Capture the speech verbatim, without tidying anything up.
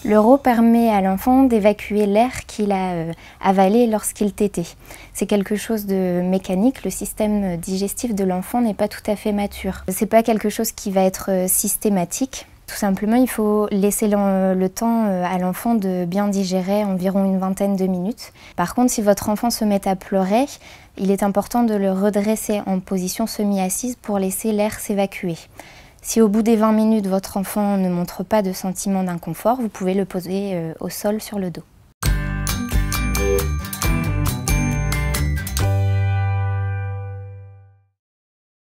L'euro permet à l'enfant d'évacuer l'air qu'il a euh, avalé lorsqu'il tétait. C'est quelque chose de mécanique, le système digestif de l'enfant n'est pas tout à fait mature. C'est pas quelque chose qui va être euh, systématique. Tout simplement, il faut laisser le, le temps à l'enfant de bien digérer, environ une vingtaine de minutes. Par contre, si votre enfant se met à pleurer, il est important de le redresser en position semi-assise pour laisser l'air s'évacuer. Si au bout des vingt minutes, votre enfant ne montre pas de sentiment d'inconfort, vous pouvez le poser au sol sur le dos.